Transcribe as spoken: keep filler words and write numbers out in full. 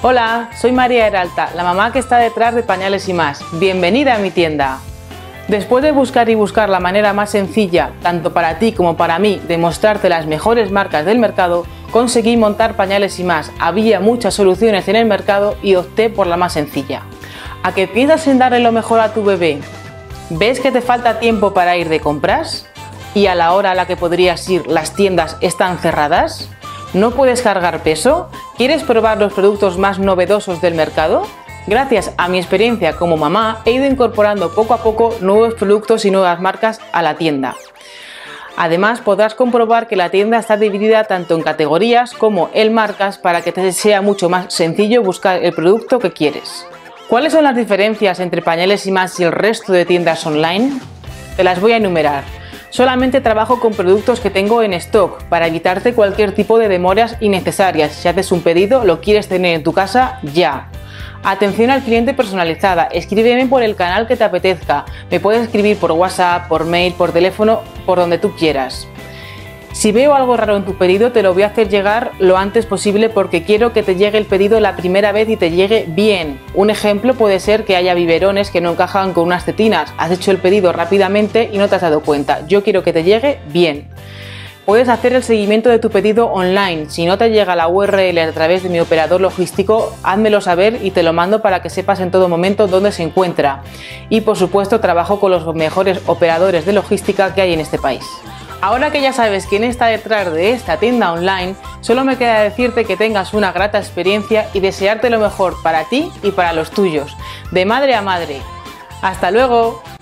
Hola, soy María Heralta, la mamá que está detrás de Pañales y Más. Bienvenida a mi tienda. Después de buscar y buscar la manera más sencilla, tanto para ti como para mí, de mostrarte las mejores marcas del mercado, conseguí montar Pañales y Más. Había muchas soluciones en el mercado y opté por la más sencilla. ¿A qué piensas en darle lo mejor a tu bebé? ¿Ves que te falta tiempo para ir de compras? ¿Y a la hora a la que podrías ir las tiendas están cerradas? ¿No puedes cargar peso? ¿Quieres probar los productos más novedosos del mercado? Gracias a mi experiencia como mamá, he ido incorporando poco a poco nuevos productos y nuevas marcas a la tienda. Además, podrás comprobar que la tienda está dividida tanto en categorías como en marcas para que te sea mucho más sencillo buscar el producto que quieres. ¿Cuáles son las diferencias entre Pañales y Más y el resto de tiendas online? Te las voy a enumerar. Solamente trabajo con productos que tengo en stock para evitarte cualquier tipo de demoras innecesarias. Si haces un pedido, lo quieres tener en tu casa ya. Atención al cliente personalizada. Escríbeme por el canal que te apetezca. Me puedes escribir por WhatsApp, por mail, por teléfono, por donde tú quieras. Si veo algo raro en tu pedido, te lo voy a hacer llegar lo antes posible porque quiero que te llegue el pedido la primera vez y te llegue bien. Un ejemplo puede ser que haya biberones que no encajan con unas tetinas. Has hecho el pedido rápidamente y no te has dado cuenta. Yo quiero que te llegue bien. Puedes hacer el seguimiento de tu pedido online. Si no te llega la U R L a través de mi operador logístico, házmelo saber y te lo mando para que sepas en todo momento dónde se encuentra. Y por supuesto, trabajo con los mejores operadores de logística que hay en este país. Ahora que ya sabes quién está detrás de esta tienda online, solo me queda decirte que tengas una grata experiencia y desearte lo mejor para ti y para los tuyos, de madre a madre. ¡Hasta luego!